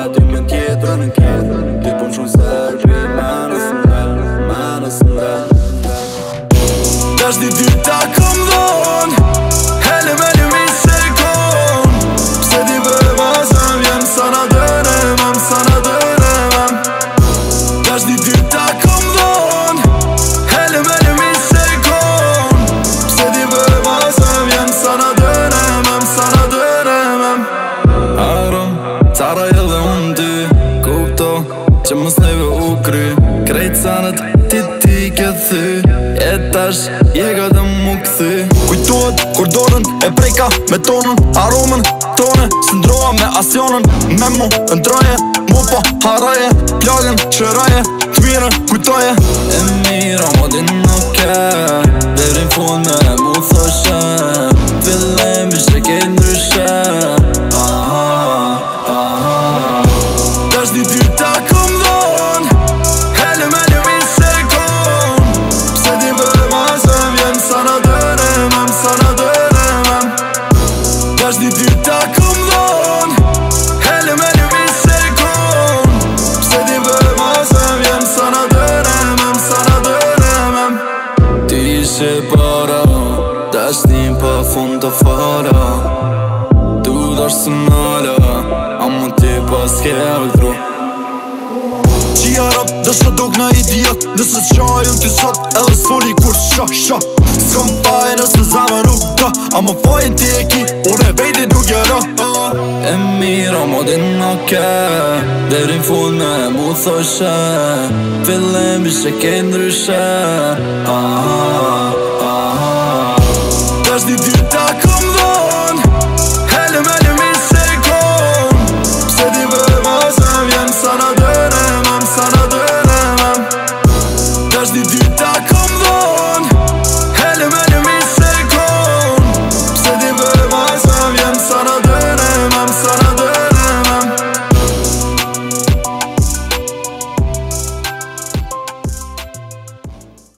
Dy me tjetër në ketë Ty pun shumë zërë Pi menës në Dash di dyta kom dhon Hele me një mi sekund Pse di bërë ma zëm Jem sa na dërëmëm Sa na dërëmëm Dash di dyta kom dhon Hele me një mi sekund Pse di bërë ma zëm Jem sa na dërëmëm Sa na dërëmëm Aron, cara e dhe unë dy Kupto që mës neve u kry Krejt sanët ti ke thy E tash je ka dhe mu këthy Kujtohet kur dorën e prejka me tonën Aromën tone së ndroa me asionën Me mu ndroje, mu po haraje Plagën qëraje, të mirën kujtoje E mira mo din oke Derin fund me mu thoshe Fillem ishe ke ndryshe Dash di dyta kom dhon Hele me një mi sekund Pse di bërë ma zëm Jem sa na dërëmëm Sa na dërëmëm Dash di dyta kom dhon Hele me një mi sekund Pse di bërë ma zëm Jem sa na dërëmëm Sa na dërëmëm Ti ishe para Dash t'im pa fund të fara Tu dash së nala Amo ti pas ke altru Qia rap dëshë dok na idiot Nëse qajën t'i sot Edhe s'foli kur shah S'kom paje nëse zama nuk ka Amo fajnë ti e ki Unë e vejti nuk jera E mira mo din oke Derin fund me mu thoshe Fillem ishe ke ndryshe